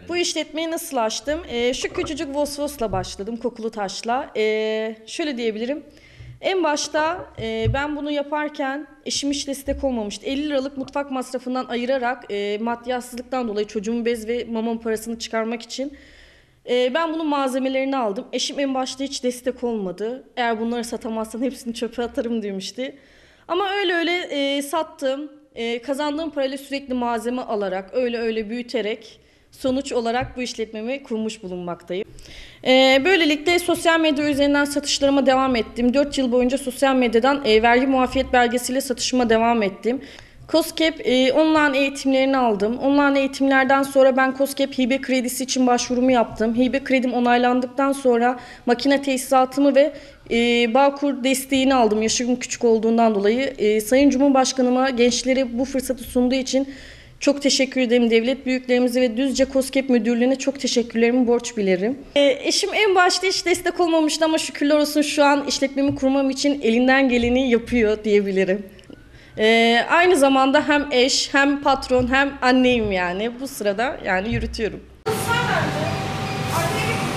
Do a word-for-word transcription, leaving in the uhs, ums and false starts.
Bu işletmeyi nasıl açtım? Ee, şu küçücük Vosvos'la başladım, kokulu taşla. Ee, şöyle diyebilirim. En başta e, ben bunu yaparken eşim hiç destek olmamıştı. elli liralık mutfak masrafından ayırarak e, maddiyatsızlıktan dolayı çocuğumun bez ve mama parasını çıkarmak için e, ben bunun malzemelerini aldım. Eşim en başta hiç destek olmadı. Eğer bunları satamazsan hepsini çöpe atarım demişti. Ama öyle öyle e, sattım. E, kazandığım parayla sürekli malzeme alarak, öyle öyle büyüterek sonuç olarak bu işletmemi kurmuş bulunmaktayım. Ee, böylelikle sosyal medya üzerinden satışlarıma devam ettim. dört yıl boyunca sosyal medyadan e, vergi muafiyet belgesiyle satışıma devam ettim. KOSGEB e, online eğitimlerini aldım. Online eğitimlerden sonra ben KOSGEB hibe kredisi için başvurumu yaptım. Hibe kredim onaylandıktan sonra makine tesisatımı ve e, Bağkur desteğini aldım yaşım küçük olduğundan dolayı. E, Sayın Cumhurbaşkanıma gençlere bu fırsatı sunduğu için çok teşekkür ederim. Devlet büyüklerimize ve Düzce KOSGEB Müdürlüğü'ne çok teşekkürlerimi borç bilirim. E, eşim en başta hiç destek olmamıştı ama şükürler olsun şu an işletmemi kurmam için elinden geleni yapıyor diyebilirim. E, aynı zamanda hem eş, hem patron, hem anneyim yani. Bu sırada yani yürütüyorum. Sen bence arkaya